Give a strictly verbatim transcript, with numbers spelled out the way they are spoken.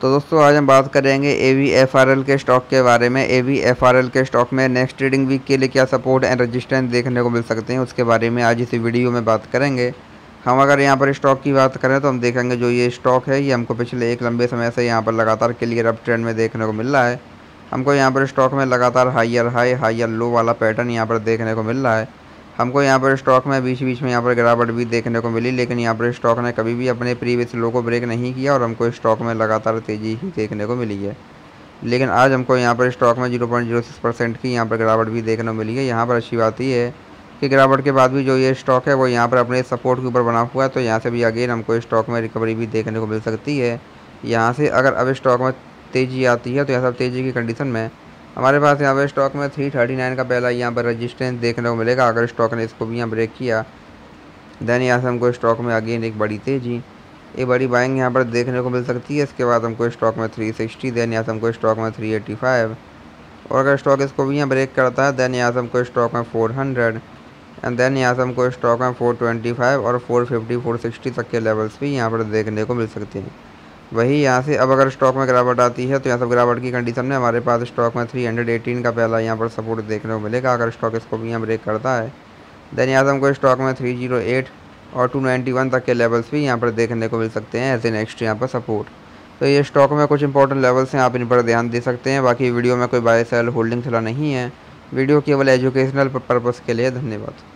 तो दोस्तों आज हम बात करेंगे A V F R L के स्टॉक के बारे में। A V F R L के स्टॉक में नेक्स्ट ट्रेडिंग वीक के लिए क्या सपोर्ट एंड रेजिस्टेंस देखने को मिल सकते हैं, उसके बारे में आज इस वीडियो में बात करेंगे। हम अगर यहाँ पर स्टॉक की बात करें तो हम देखेंगे जो ये स्टॉक है ये हमको पिछले एक लंबे समय से यहाँ पर लगातार क्लियर अप ट्रेंड में देखने को मिल रहा है। हमको यहाँ पर स्टॉक में लगातार हाइयर हाई हाइयर लो वाला पैटर्न यहाँ पर देखने को मिल रहा है। हमको यहाँ पर स्टॉक में बीच बीच में यहाँ पर गिरावट भी देखने को मिली, लेकिन यहाँ पर स्टॉक ने कभी भी अपने प्रीवियस लो को ब्रेक नहीं किया और हमको स्टॉक में लगातार तेज़ी ही देखने को मिली है। लेकिन आज हमको यहाँ पर स्टॉक में zero point zero six percent की यहाँ पर गिरावट भी देखने को मिली है। यहाँ पर अच्छी बात ये है कि गिरावट के बाद भी जो ये स्टॉक है वो यहाँ पर अपने सपोर्ट के ऊपर बना हुआ है, तो यहाँ से भी अगेन हमको स्टॉक में रिकवरी भी देखने को मिल सकती है। यहाँ से अगर अब स्टॉक में तेज़ी आती है तो यहाँ सब तेज़ी की कंडीशन में हमारे पास यहाँ पर स्टॉक में थ्री थर्टी नाइन का पहला यहाँ पर रेजिस्टेंस देखने को मिलेगा। अगर स्टॉक ने इसको भी यहाँ ब्रेक किया देन यहाँ से हमको स्टॉक में अगेन एक बड़ी तेज़ी एक बड़ी बाइंग यहाँ पर देखने को मिल सकती है। इसके बाद हमको स्टॉक में थ्री सिक्सटी देन यहाँ से हमको स्टॉक में थ्री एटी फाइव और अगर स्टॉक इसको भी यहाँ ब्रेक करता है देन यहाँ से हमको स्टॉक में फोर हंड्रेड एंड देन यहाँ से हमको स्टॉक में फोर ट्वेंटी फाइव और फोर फिफ्टी फोर सिक्सटी तक के लेवल्स भी यहाँ पर देखने को मिल सकते हैं। वही यहाँ से अब अगर स्टॉक में गिरावट आती है तो यहाँ सब गिरावट की कंडीशन में हमारे पास स्टॉक में थ्री एटीन का पहला यहाँ पर सपोर्ट देखने को मिलेगा। अगर स्टॉक इसको भी यहाँ ब्रेक करता है देन यहाँ से हमको स्टॉक में थ्री ज़ीरो एट और टू नाइन्टी वन तक के लेवल्स भी यहाँ पर देखने को मिल सकते हैं एज ए नेक्स्ट यहाँ पर सपोर्ट। तो ये स्टॉक में कुछ इंपॉर्टेंट लेवल्स हैं, आप इन पर ध्यान दे सकते हैं। बाकी वीडियो में कोई बाय सेल होल्डिंग सलाह नहीं है, वीडियो केवल एजुकेशनल पर्पज़ के लिए। धन्यवाद।